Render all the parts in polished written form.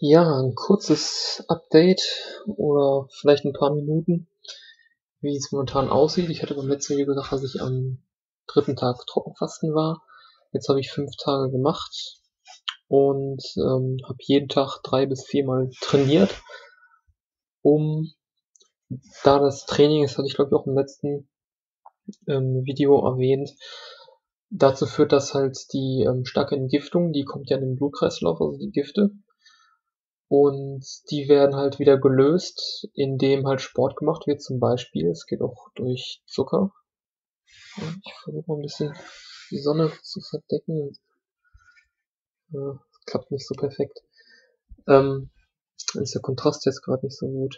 Ja, ein kurzes Update oder vielleicht ein paar Minuten, wie es momentan aussieht. Ich hatte beim letzten Video gesagt, dass ich am dritten Tag Trockenfasten war. Jetzt habe ich 5 Tage gemacht und habe jeden Tag 3 bis 4 Mal trainiert, um da das Training, das hatte ich glaube ich auch im letzten Video erwähnt, dazu führt, dass halt die starke Entgiftung, die kommt ja in den Blutkreislauf, also die Gifte, und die werden halt wieder gelöst, indem halt Sport gemacht wird, zum Beispiel. Es geht auch durch Zucker. Ich versuche mal ein bisschen die Sonne zu verdecken. Ja, klappt nicht so perfekt. Ist der Kontrast jetzt gerade nicht so gut.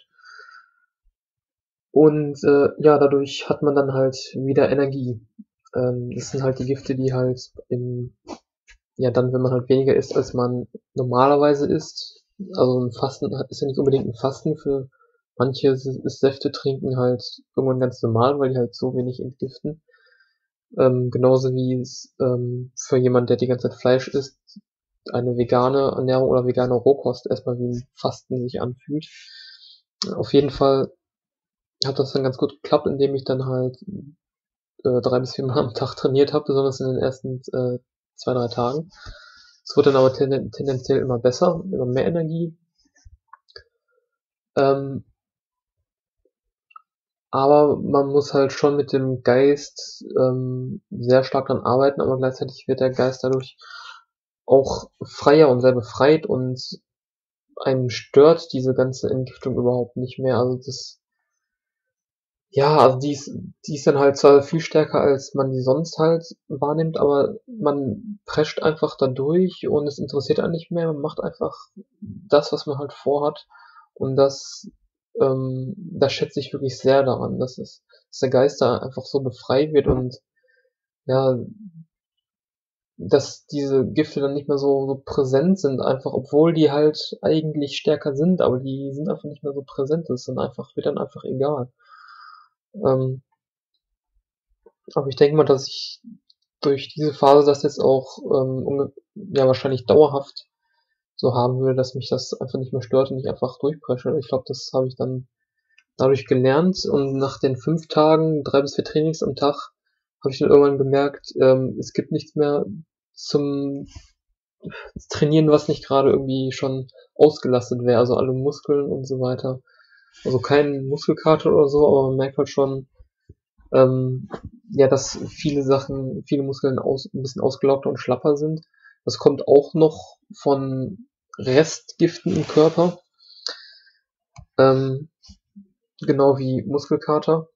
Und ja, dadurch hat man dann halt wieder Energie. Das sind halt die Gifte, die halt dann, wenn man halt weniger isst, als man normalerweise isst. Also ein Fasten ist ja nicht unbedingt ein Fasten. Für manche ist Säfte trinken halt irgendwann ganz normal, weil die halt so wenig entgiften. Genauso wie es für jemand, der die ganze Zeit Fleisch isst, eine vegane Ernährung oder vegane Rohkost erstmal wie ein Fasten sich anfühlt. Auf jeden Fall hat das dann ganz gut geklappt, indem ich dann halt 3 bis 4 Mal am Tag trainiert habe, besonders in den ersten 2, 3 Tagen. Es wurde dann aber tendenziell immer besser, immer mehr Energie. Aber man muss halt schon mit dem Geist sehr stark dran arbeiten, aber gleichzeitig wird der Geist dadurch auch freier und sehr befreit und einen stört diese ganze Entgiftung überhaupt nicht mehr. Also die ist dann halt zwar viel stärker, als man die sonst halt wahrnimmt, aber man prescht einfach da durch und es interessiert einen nicht mehr. Man macht einfach das, was man halt vorhat, und das schätze ich wirklich sehr daran, dass der Geist da einfach so befreit wird und ja, dass diese Gifte dann nicht mehr so präsent sind, einfach, obwohl die halt eigentlich stärker sind, aber die sind einfach nicht mehr so präsent. Wird dann einfach egal. Ähm, aber ich denke mal, dass ich durch diese Phase das jetzt auch wahrscheinlich dauerhaft so haben würde, dass mich das einfach nicht mehr stört und ich einfach durchpresche. Ich glaube, das habe ich dann dadurch gelernt, und nach den 5 Tagen, 3 bis 4 Trainings am Tag, habe ich dann irgendwann gemerkt, es gibt nichts mehr zum Trainieren, was nicht gerade irgendwie schon ausgelastet wäre, also alle Muskeln und so weiter. Also kein Muskelkater oder so, aber man merkt halt schon, ähm, dass viele Muskeln ein bisschen ausgelaugter und schlapper sind. Das kommt auch noch von Restgiften im Körper, ähm, genau wie Muskelkater.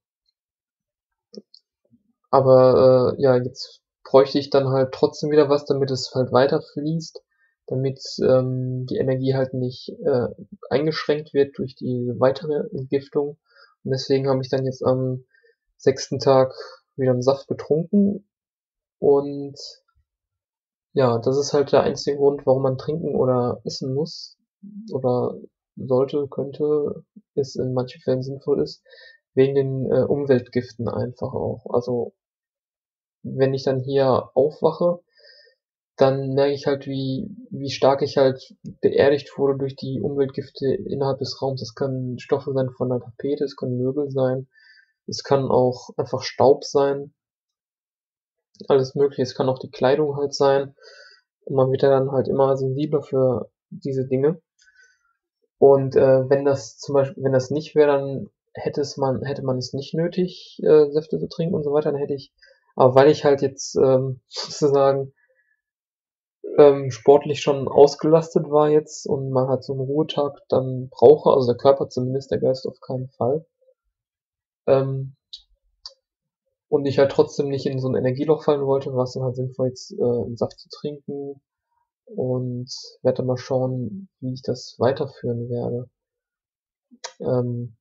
Aber jetzt bräuchte ich dann halt trotzdem wieder was, damit es halt weiter fließt, damit die Energie halt nicht eingeschränkt wird durch die weitere Entgiftung. Und deswegen habe ich dann jetzt am 6. Tag wieder einen Saft getrunken. Und ja, das ist halt der einzige Grund, warum man trinken oder essen muss oder sollte, könnte, es in manchen Fällen sinnvoll ist, wegen den Umweltgiften einfach auch. Also wenn ich dann hier aufwache, dann merke ich halt, wie stark ich halt beerdigt wurde durch die Umweltgifte innerhalb des Raums. Das können Stoffe sein von der Tapete, es können Möbel sein, es kann auch einfach Staub sein, alles mögliche. Es kann auch die Kleidung halt sein. Und man wird ja dann halt immer sensibler für diese Dinge. Und wenn das nicht wäre, dann hätte man es nicht nötig, Säfte zu trinken und so weiter. Aber weil ich halt jetzt sozusagen sportlich schon ausgelastet war jetzt und man halt so einen Ruhetag dann brauche, also der Körper zumindest, der Geist auf keinen Fall, ähm, und ich halt trotzdem nicht in so ein Energieloch fallen wollte, war es dann halt sinnvoll, jetzt einen Saft zu trinken, und werde dann mal schauen, wie ich das weiterführen werde. Ähm,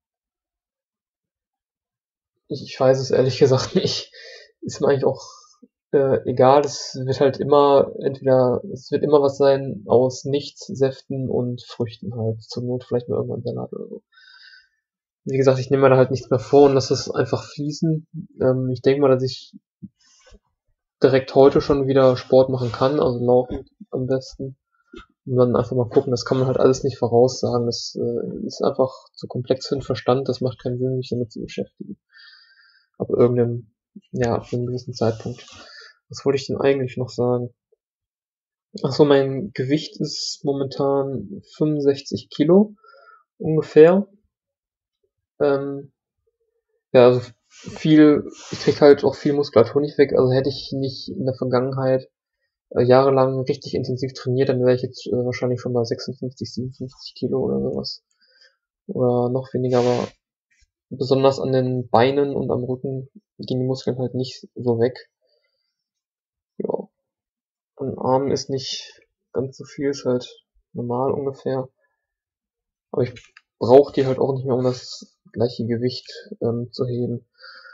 ich weiß es ehrlich gesagt nicht. Ist mir eigentlich auch egal. Es wird immer was sein aus nichts, Säften und Früchten halt. Zur Not vielleicht mal irgendwann Salat oder so. Wie gesagt, ich nehme mir da halt nichts mehr vor und lasse es einfach fließen. Ich denke mal, dass ich direkt heute schon wieder Sport machen kann, also laufen am besten. Und dann einfach mal gucken, das kann man halt alles nicht voraussagen. Das ist einfach zu komplex für den Verstand, das macht keinen Sinn, sich damit zu beschäftigen. Ab irgendeinem, ja, ab einem gewissen Zeitpunkt. Was wollte ich denn eigentlich noch sagen? Achso, mein Gewicht ist momentan 65 Kilo ungefähr. Ja, also ich krieg halt auch viel Muskulatur nicht weg. Also hätte ich nicht in der Vergangenheit jahrelang richtig intensiv trainiert, dann wäre ich jetzt wahrscheinlich schon bei 56, 57 Kilo oder sowas. Oder noch weniger, aber besonders an den Beinen und am Rücken gehen die Muskeln halt nicht so weg. Ja, an den Armen ist nicht ganz so viel, ist halt normal ungefähr. Aber ich brauche die halt auch nicht mehr, um das gleiche Gewicht zu heben.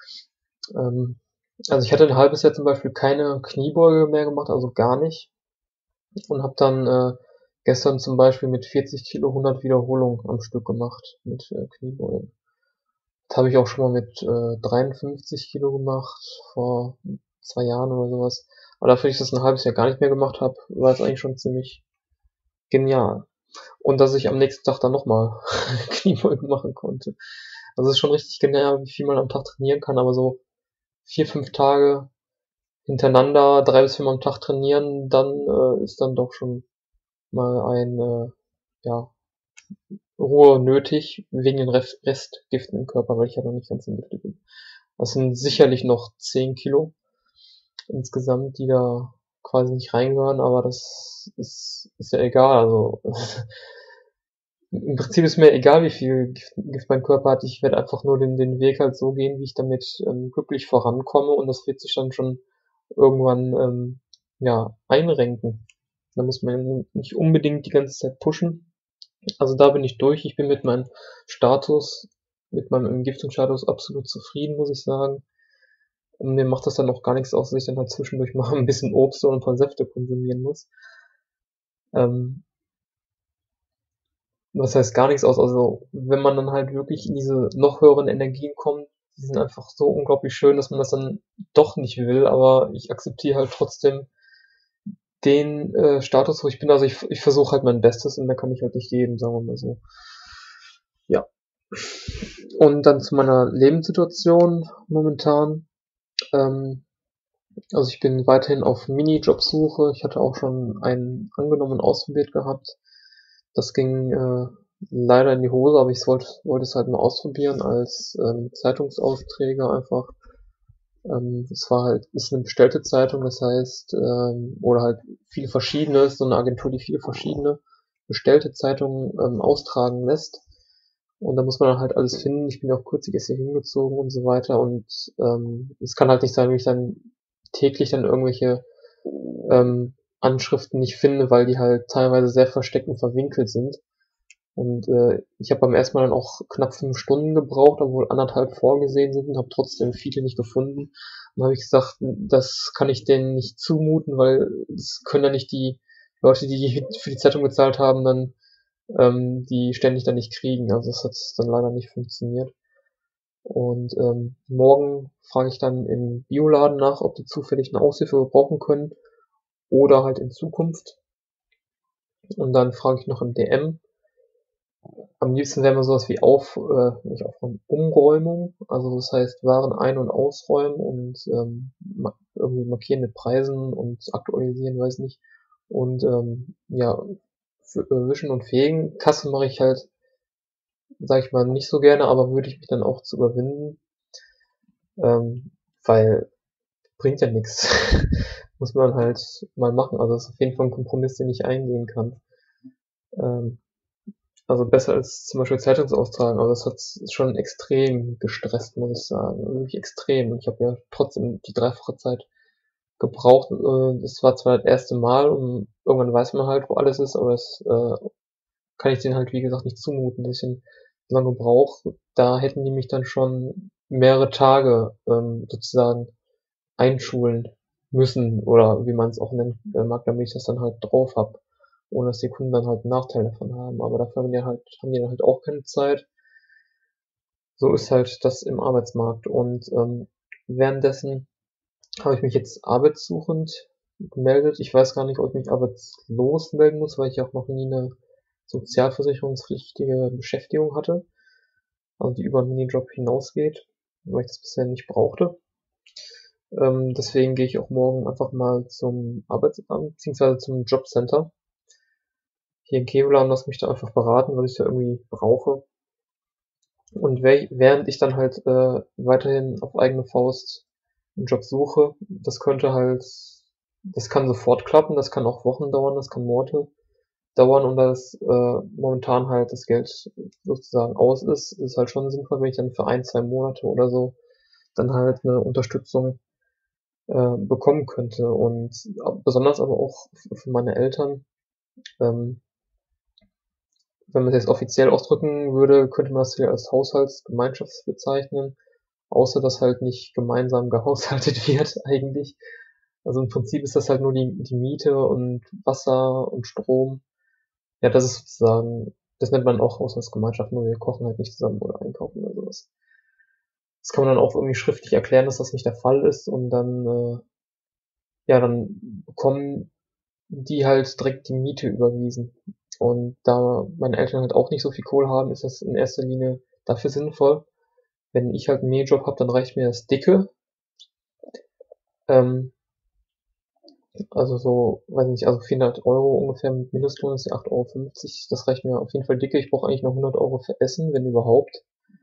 Also ich hatte ein halbes Jahr zum Beispiel keine Kniebeuge mehr gemacht, also gar nicht. Und habe dann gestern zum Beispiel mit 40 Kilo 100 Wiederholungen am Stück gemacht mit Kniebeugen. Das habe ich auch schon mal mit 53 Kilo gemacht, vor 2 Jahren oder sowas. Aber dafür, dass ich das ein halbes Jahr gar nicht mehr gemacht habe, war es eigentlich schon ziemlich genial. Und dass ich am nächsten Tag dann nochmal Kniebeugen machen konnte. Also es ist schon richtig genial, wie viel man am Tag trainieren kann, aber so 4, 5 Tage hintereinander 3 bis 4 Mal am Tag trainieren, dann ist dann doch schon mal ja, Ruhe nötig, wegen den Restgiften im Körper, weil ich ja noch nicht ganz entgiftet bin. Das sind sicherlich noch 10 Kilo insgesamt, die da quasi nicht reingehören, aber das ist ja egal. Also im Prinzip ist mir egal, wie viel Gift mein Körper hat. Ich werde einfach nur den Weg halt so gehen, wie ich damit glücklich vorankomme, und das wird sich dann schon irgendwann ja einrenken. Da muss man nicht unbedingt die ganze Zeit pushen. Also da bin ich durch. Ich bin mit meinem Status, mit meinem Entgiftungsstatus absolut zufrieden, muss ich sagen. Und mir macht das dann auch gar nichts aus, dass ich dann halt zwischendurch mal ein bisschen Obst und ein paar Säfte konsumieren muss. Was heißt gar nichts aus? Also wenn man dann halt wirklich in diese noch höheren Energien kommt, die sind einfach so unglaublich schön, dass man das dann doch nicht will, aber ich akzeptiere halt trotzdem den Status, wo ich bin. Also ich versuche halt mein Bestes, und mehr kann ich halt nicht geben, sagen wir mal so. Ja. Und dann zu meiner Lebenssituation momentan. Also ich bin weiterhin auf Minijobsuche. Ich hatte auch schon einen angenommen und ausprobiert gehabt. Das ging leider in die Hose, aber ich wollte es halt mal ausprobieren als Zeitungsaufträge einfach. Ist eine bestellte Zeitung, das heißt, oder halt viele verschiedene, ist so eine Agentur, die viele verschiedene bestellte Zeitungen austragen lässt. Und da muss man dann halt alles finden. Ich bin ja auch kürzlich erst hier hingezogen und so weiter. Und es kann halt nicht sein, wenn ich dann täglich dann irgendwelche Anschriften nicht finde, weil die halt teilweise sehr versteckt und verwinkelt sind. Und ich habe beim ersten Mal dann auch knapp 5 Stunden gebraucht, obwohl 1,5 vorgesehen sind, und habe trotzdem viele nicht gefunden. Und habe ich gesagt, das kann ich denen nicht zumuten, weil das können ja nicht die Leute, die für die Zeitung bezahlt haben, dann die ständig dann nicht kriegen. Also das hat dann leider nicht funktioniert. Und morgen frage ich dann im Bioladen nach, ob die zufällig eine Aushilfe gebrauchen können oder halt in Zukunft. Und dann frage ich noch im DM. Am liebsten wäre mir sowas wie nicht Aufräumen, Umräumung. Also das heißt Waren ein- und ausräumen und irgendwie markieren mit Preisen und aktualisieren, weiß nicht. Und ja, wischen und fegen. Kasse mache ich halt, sag ich mal, nicht so gerne, aber würde ich mich dann auch zu überwinden. Weil bringt ja nichts. Muss man halt mal machen. Also das ist auf jeden Fall ein Kompromiss, den ich eingehen kann. Also besser als zum Beispiel Zeitungsaustragen. Also das hat schon extrem gestresst, muss ich sagen. Also wirklich extrem. Und ich habe ja trotzdem die 3-fache Zeit gebraucht. Das war zwar das erste Mal, und irgendwann weiß man halt, wo alles ist, aber das kann ich denen halt, wie gesagt, nicht zumuten, dass ich dann so lange brauche. Da hätten die mich dann schon mehrere Tage sozusagen einschulen müssen, oder wie man es auch nennen mag, damit ich das dann halt drauf hab, ohne dass die Kunden dann halt einen Nachteil davon haben. Aber dafür haben die dann halt auch keine Zeit. So ist halt das im Arbeitsmarkt. Und währenddessen habe ich mich jetzt arbeitssuchend gemeldet. Ich weiß gar nicht, ob ich mich arbeitslos melden muss, weil ich auch noch nie eine sozialversicherungspflichtige Beschäftigung hatte, also die über einen Minijob hinausgeht, weil ich das bisher nicht brauchte. Deswegen gehe ich auch morgen einfach mal zum Arbeitsamt beziehungsweise zum Jobcenter hier in Kevlar und lasse mich da einfach beraten, was ich da irgendwie brauche. Und während ich dann halt weiterhin auf eigene Faust einen Job suche, das kann sofort klappen, das kann auch Wochen dauern, das kann Monate dauern und da es momentan halt das Geld sozusagen aus ist halt schon sinnvoll, wenn ich dann für 1, 2 Monate oder so dann halt eine Unterstützung bekommen könnte. Und besonders aber auch für meine Eltern, ähm, wenn man es jetzt offiziell ausdrücken würde, könnte man das hier als Haushaltsgemeinschaft bezeichnen, außer dass halt nicht gemeinsam gehaushaltet wird eigentlich. Also im Prinzip ist das halt nur die Miete und Wasser und Strom. Ja, das ist sozusagen, das nennt man auch Haushaltsgemeinschaft, nur wir kochen halt nicht zusammen oder einkaufen oder sowas. Das kann man dann auch irgendwie schriftlich erklären, dass das nicht der Fall ist und dann bekommen die halt direkt die Miete überwiesen. Und da meine Eltern halt auch nicht so viel Kohle haben, ist das in erster Linie dafür sinnvoll. Wenn ich halt einen Minijob habe, dann reicht mir das dicke. Ähm, also so, weiß nicht, also 400 € ungefähr mit Mindestlohn ist ja 8,50 €. Das reicht mir auf jeden Fall dicke. Ich brauche eigentlich noch 100 € für Essen, wenn überhaupt.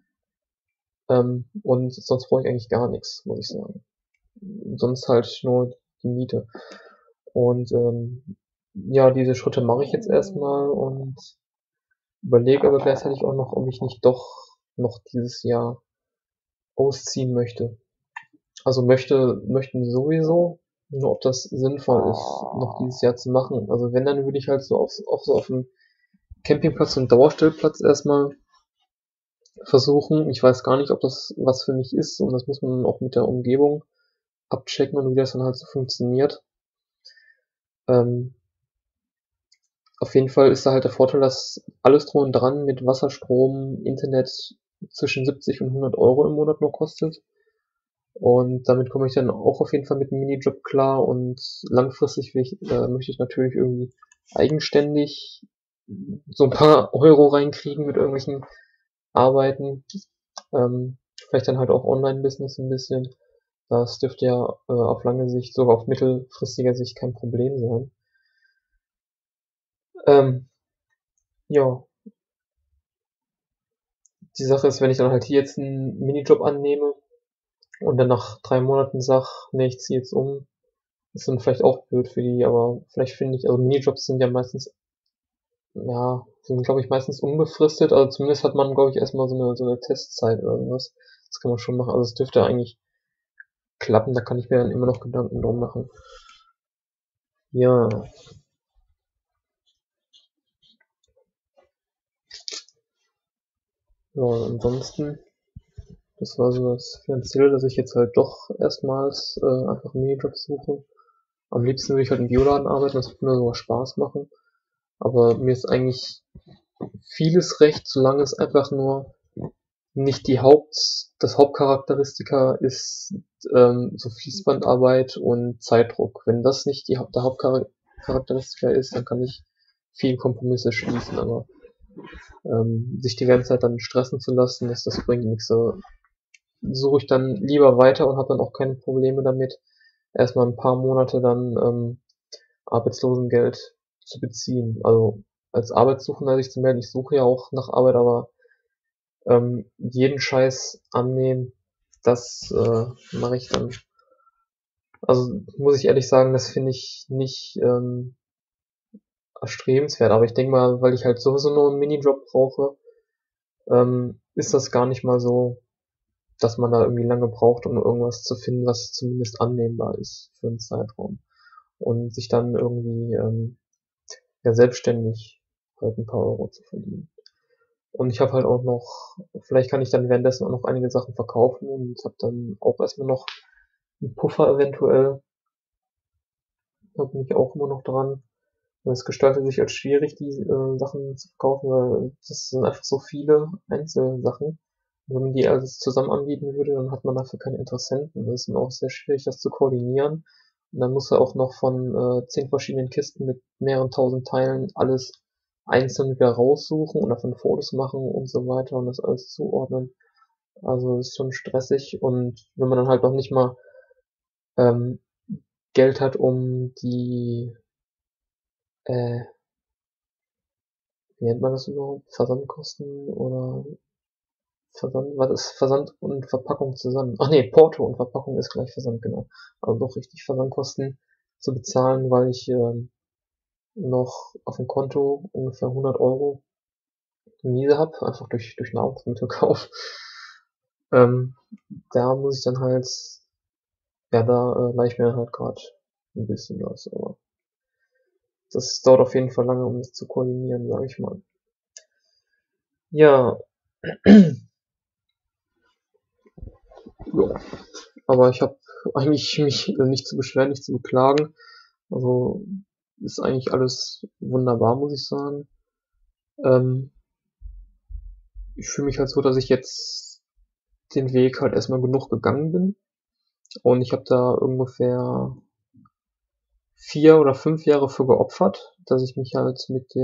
Und sonst brauche ich eigentlich gar nichts, muss ich sagen. Sonst halt nur die Miete. Und ja, diese Schritte mache ich jetzt erstmal und überlege aber gleichzeitig auch noch, ob ich nicht doch noch dieses Jahr ausziehen möchte. Also möchten sowieso, nur ob das sinnvoll ist, noch dieses Jahr zu machen. Also wenn, dann würde ich halt so auf dem Campingplatz und Dauerstellplatz erstmal versuchen. Ich weiß gar nicht, ob das was für mich ist und das muss man auch mit der Umgebung abchecken und wie das dann halt so funktioniert. Ähm, Auf jeden Fall ist da halt der Vorteil, dass alles drum und dran mit Wasser, Strom, Internet zwischen 70 und 100 € im Monat nur kostet. Und damit komme ich dann auch auf jeden Fall mit einem Minijob klar und langfristig möchte ich natürlich irgendwie eigenständig so ein paar Euro reinkriegen mit irgendwelchen Arbeiten. Vielleicht dann halt auch Online-Business ein bisschen. Das dürfte ja auf lange Sicht, sogar auf mittelfristiger Sicht kein Problem sein. Ja, die Sache ist, wenn ich dann halt hier jetzt einen Minijob annehme und dann nach 3 Monaten sag, nee, ich ziehe jetzt um, ist dann vielleicht auch blöd für die, aber vielleicht finde ich, also Minijobs sind ja meistens, ja, sind glaube ich meistens unbefristet, also zumindest hat man glaube ich erstmal so eine Testzeit oder sowas. Das kann man schon machen, also es dürfte eigentlich klappen, da kann ich mir dann immer noch Gedanken drum machen. Ja, ja, ansonsten, das war so das Finanzielle, dass ich jetzt halt doch erstmals einfach einen Minijob suche. Am liebsten würde ich halt im Bioladen arbeiten, das würde mir sogar Spaß machen. Aber mir ist eigentlich vieles recht, solange es einfach nur nicht das Hauptcharakteristika ist, so Fließbandarbeit und Zeitdruck. Wenn das nicht der Hauptcharakteristika ist, dann kann ich viel Kompromisse schließen, aber sich die ganze Zeit dann stressen zu lassen, das bringt nichts. So suche ich dann lieber weiter und habe dann auch keine Probleme damit, erstmal ein paar Monate dann Arbeitslosengeld zu beziehen. Also als Arbeitssuchender sich zu melden, ich suche ja auch nach Arbeit, aber jeden Scheiß annehmen, das mache ich dann. Also muss ich ehrlich sagen, das finde ich nicht erstrebenswert. Aber ich denke mal, weil ich halt sowieso nur einen Minijob brauche, ist das gar nicht mal so, dass man da irgendwie lange braucht, um irgendwas zu finden, was zumindest annehmbar ist für einen Zeitraum. Und sich dann irgendwie ja selbstständig halt ein paar Euro zu verdienen. Und ich habe halt auch noch, vielleicht kann ich dann währenddessen auch noch einige Sachen verkaufen und habe dann auch erstmal noch einen Puffer eventuell. Da bin ich auch immer noch dran. Es gestaltet sich als schwierig, die Sachen zu verkaufen, weil das sind einfach so viele Einzelsachen. Und wenn man die alles zusammen anbieten würde, dann hat man dafür keine Interessenten. Das ist dann auch sehr schwierig, das zu koordinieren. dann musst du auch noch von 10 verschiedenen Kisten mit mehreren tausend Teilen alles einzeln wieder raussuchen und davon Fotos machen und so weiter und das alles zuordnen. Also ist schon stressig und wenn man dann halt noch nicht mal ähm, Geld hat, um die, äh, wie nennt man das überhaupt? Versandkosten oder Versand, was ist Versand und Verpackung zusammen? Ach nee, Porto und Verpackung ist gleich Versand, genau. Also doch richtig Versandkosten zu bezahlen, weil ich noch auf dem Konto ungefähr 100 € Miese hab, einfach durch Nahrungsmittelkauf. Ähm, da muss ich dann halt, ja, da leih ich mir halt gerade ein bisschen was, aber das dauert auf jeden Fall lange, um das zu koordinieren, sage ich mal. Ja, ja. Aber ich habe eigentlich mich nicht zu beschweren, nicht zu beklagen. Also ist eigentlich alles wunderbar, muss ich sagen. Ähm, ich fühle mich halt so, dass ich jetzt den Weg halt erstmal genug gegangen bin. Und ich habe da ungefähr 4 oder 5 Jahre für geopfert, dass ich mich halt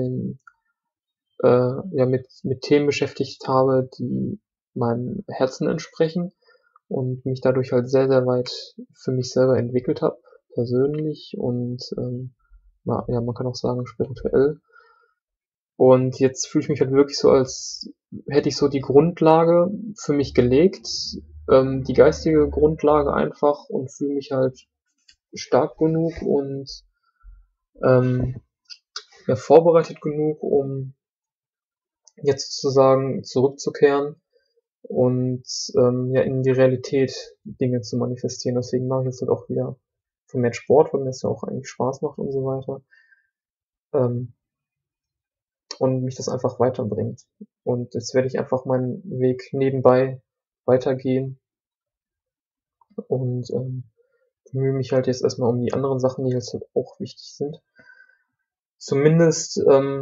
mit Themen beschäftigt habe, die meinem Herzen entsprechen und mich dadurch halt sehr, sehr weit für mich selber entwickelt habe, persönlich und ja, man kann auch sagen spirituell. Und jetzt fühle ich mich halt wirklich so, als hätte ich so die Grundlage für mich gelegt, die geistige Grundlage einfach und fühle mich halt stark genug und ähm, ja, vorbereitet genug, um jetzt sozusagen zurückzukehren und ja in die Realität Dinge zu manifestieren. Deswegen mache ich jetzt halt auch wieder vermehrt Sport, weil mir das ja auch eigentlich Spaß macht und so weiter. Und mich das einfach weiterbringt. Und jetzt werde ich einfach meinen Weg nebenbei weitergehen und bemühe mich halt jetzt erstmal um die anderen Sachen, die jetzt halt auch wichtig sind. Zumindest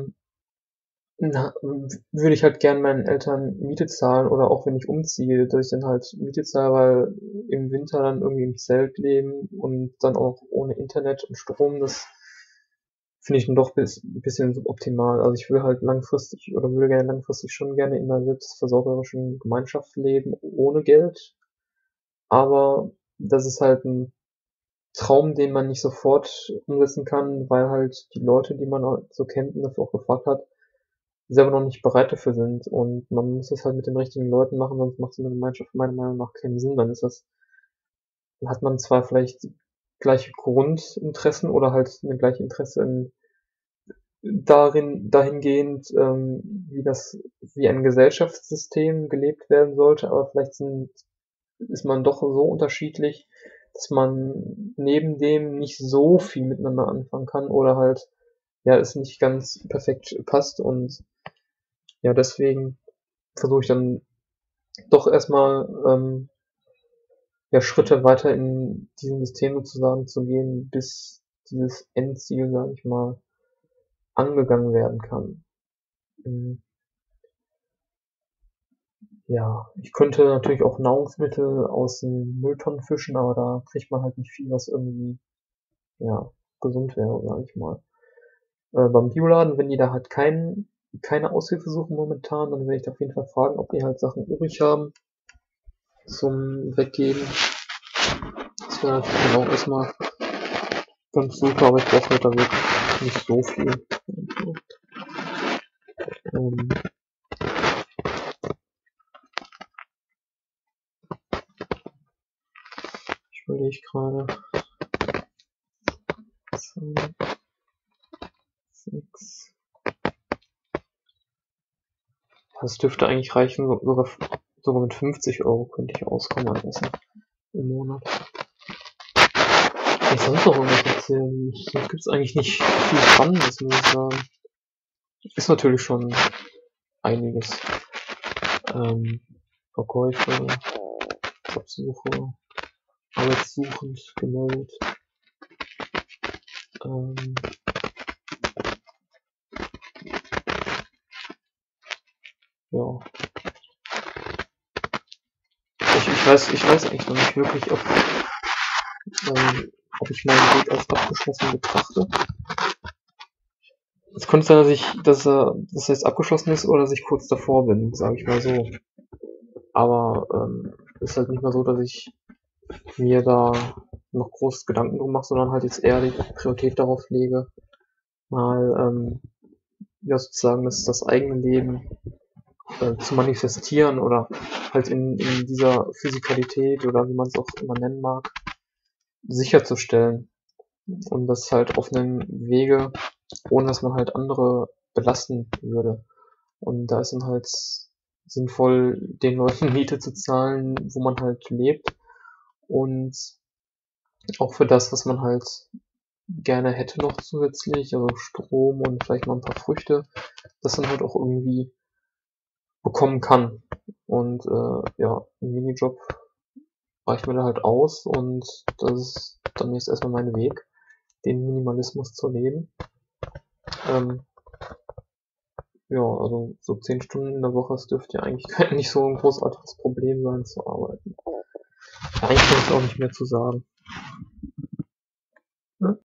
würde ich halt gern meinen Eltern Miete zahlen oder auch wenn ich umziehe, dass ich dann halt Miete zahle, weil im Winter dann irgendwie im Zelt leben und dann auch ohne Internet und Strom, das finde ich dann doch ein bisschen suboptimal. Also ich will halt langfristig oder würde gerne langfristig schon gerne in einer selbstversorgerischen Gemeinschaft leben, ohne Geld. Aber das ist halt ein Traum, den man nicht sofort umsetzen kann, weil halt die Leute, die man halt so kennt und dafür auch gefragt hat, selber noch nicht bereit dafür sind. Und man muss das halt mit den richtigen Leuten machen, sonst macht so eine Gemeinschaft meiner Meinung nach keinen Sinn. Dann hat man zwar vielleicht gleiche Grundinteressen oder halt eine gleiche Interesse dahingehend, wie ein Gesellschaftssystem gelebt werden sollte, aber vielleicht ist man doch so unterschiedlich, dass man neben dem nicht so viel miteinander anfangen kann oder halt, ja, es nicht ganz perfekt passt und ja, deswegen versuche ich dann doch erstmal ja, Schritte weiter in diesem System sozusagen zu gehen, bis dieses Endziel, sage ich mal, angegangen werden kann. Ja, ich könnte natürlich auch Nahrungsmittel aus den Mülltonnen fischen, aber da kriegt man halt nicht viel, was irgendwie, ja, gesund wäre, sage ich mal. Beim Bioladen, wenn die da halt keine Aushilfe suchen momentan, dann werde ich da auf jeden Fall fragen, ob die halt Sachen übrig haben zum Weggeben. Das wäre natürlich dann auch erstmal ganz super, aber ich brauche halt da wirklich nicht so viel. Ähm, ich überlege gerade. 2, 6. Das dürfte eigentlich reichen, sogar mit 50 € könnte ich auskommen an Essen im Monat. Ich sonst noch irgendwas erzählen? Sonst gibt's eigentlich nicht viel Spannendes, muss ich sagen. Ist natürlich schon einiges. Verkäufe, Jobsuche, arbeitssuchend, gemeldet. Ja. Ich weiß eigentlich noch nicht wirklich, ob ob ich meinen Weg als abgeschlossen betrachte. Es könnte sein, dass er jetzt abgeschlossen ist oder dass ich kurz davor bin, sage ich mal so. Aber ist halt nicht mal so, dass ich mir da noch groß Gedanken drum mache, sondern halt jetzt eher die Priorität darauf lege, mal ja sozusagen das eigene Leben zu manifestieren oder halt in dieser Physikalität oder wie man es auch immer nennen mag, sicherzustellen. Und das halt auf einem Wege, ohne dass man halt andere belasten würde. Und da ist dann halt sinnvoll, den Leuten Miete zu zahlen, wo man halt lebt. Und auch für das, was man halt gerne hätte noch zusätzlich, also Strom und vielleicht mal ein paar Früchte, das dann halt auch irgendwie bekommen kann. Und ja, ein Minijob reicht mir da halt aus und das ist dann jetzt erstmal mein Weg, den Minimalismus zu leben. Ja, also so 10 Stunden in der Woche, das dürfte ja eigentlich nicht so ein großartiges Problem sein zu arbeiten. Eigentlich kann ich auch nicht mehr zu sagen.